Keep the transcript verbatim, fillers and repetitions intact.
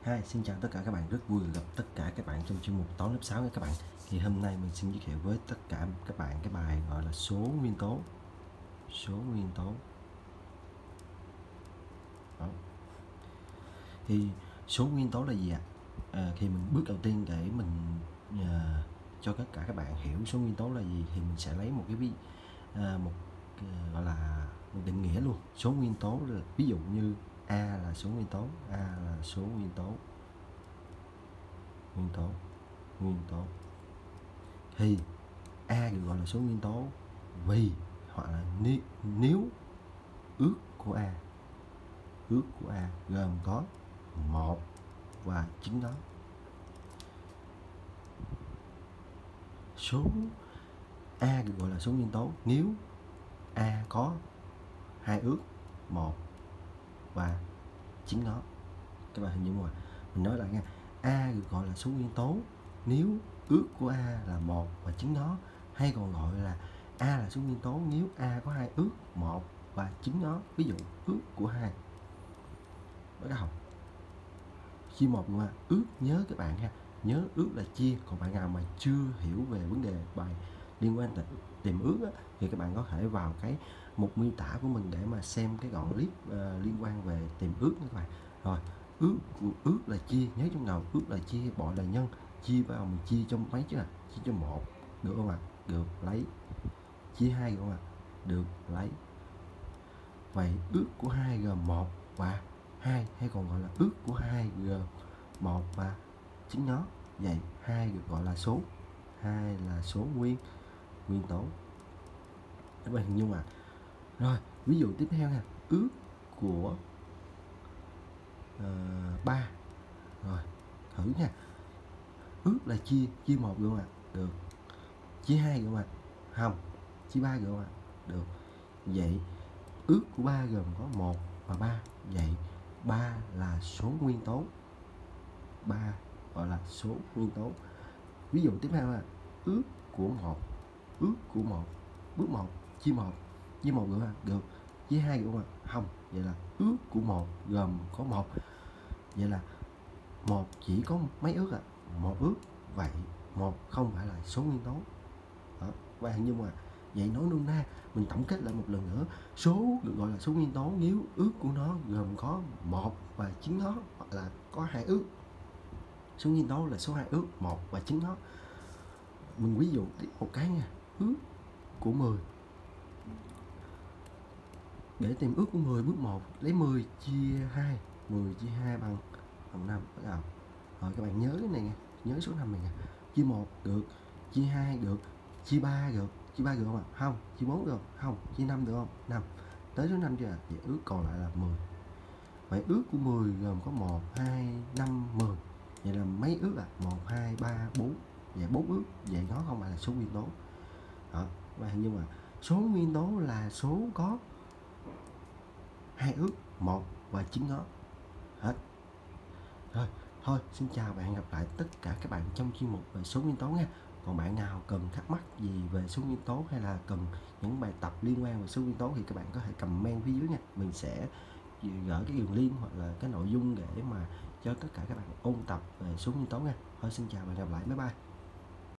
Hi, xin chào tất cả các bạn, rất vui gặp tất cả các bạn trong chuyên mục toán lớp sáu nha các bạn. Thì hôm nay mình xin giới thiệu với tất cả các bạn cái bài gọi là số nguyên tố. Số nguyên tố. Đó. Thì số nguyên tố là gì ạ? À? À, thì mình bước đầu tiên để mình à, cho tất cả các bạn hiểu số nguyên tố là gì thì mình sẽ lấy một cái ví à, một à, gọi là một định nghĩa luôn. Số nguyên tố là ví dụ như A là số nguyên tố, A là số nguyên tố. Nguyên tố, nguyên tố. Thì A được gọi là số nguyên tố vì hoặc là nếu, nếu ước của A ước của A gồm có một và chính nó. Số A được gọi là số nguyên tố nếu A có hai ước, một và chính nó. Các bạn hình dung mà mình nói lại nha, A được gọi là số nguyên tố nếu ước của A là một và chính nó, hay còn gọi là A là số nguyên tố nếu A có hai ước, một và chính nó. Ví dụ ước của hai bắt đầu chia một mà ước, nhớ các bạn ha, nhớ ước là chia. Còn bạn nào mà chưa hiểu về vấn đề bài liên quan tới tìm ước á, thì các bạn có thể vào cái mục miêu tả của mình để mà xem cái đoạn clip uh, liên quan về tìm ước các bạn. Rồi ước ước là chia, nhớ trong đầu ước là chia, bội là nhân, chia vào mình chia trong mấy chứ, là chia cho một được không ạ? Được, lấy. Chia hai được không ạ? Được, lấy. Vậy ước của hai gồm một và hai, hay còn gọi là ước của hai gồm một và chính nó. Vậy hai được gọi là số, hai là số nguyên nguyên tố. Các bạn hình dung mà. Rồi ví dụ tiếp theo nha, ước của ba. Uh, rồi thử nha, ước là chia, chia một được không ạ? Được. Chia hai được không ạ? Không. Chia ba được không ạ? Được. Vậy ước của ba gồm có một và ba. Vậy ba là số nguyên tố. ba gọi là số nguyên tố. Ví dụ tiếp theo là ước của một. Ước của một. Bước một, chia một. Chia một được không ạ? Được. Chia hai được không ạ? Không. Vậy là ước của một gồm có một. Vậy là một chỉ có mấy ước ạ? À? Một ước. Vậy một không phải là số nguyên tố. Đó. Và nhưng mà vậy nói nôm na, mình tổng kết lại một lần nữa, số được gọi là số nguyên tố nếu ước của nó gồm có một và chính nó, hoặc là có hai ước. Số nguyên tố là số hai ước, một và chính nó. Mình ví dụ một cái nha, ước của mười. Để tìm ước của mười, bước một lấy mười chia hai, mười chia hai bằng bằng năm. Bắt đầu. Rồi các bạn nhớ cái này nha, nhớ số năm này nha. Chia một được, chia hai được, chia ba được, chia ba được không ạ? À? Không. Chia bốn được không? Không. Chia năm được không? năm. Tới số năm chưa ạ? Vậy ước còn lại là mười. Vậy ước của mười gồm có một, hai, năm, mười. Vậy là mấy ước ạ? À? một, hai, ba, bốn. Vậy bốn ước. Vậy nó không phải là số nguyên tố. Đó. Và nhưng mà số nguyên tố là số có hai ước, một và chính nó. Hết. Rồi, thôi xin chào và hẹn gặp lại tất cả các bạn trong chuyên mục về số nguyên tố nha. Còn bạn nào cần thắc mắc gì về số nguyên tố hay là cần những bài tập liên quan về số nguyên tố thì các bạn có thể comment phía dưới nha. Mình sẽ gửi cái đường link hoặc là cái nội dung để mà cho tất cả các bạn ôn tập về số nguyên tố nha. Thôi xin chào và hẹn gặp lại, bye bye.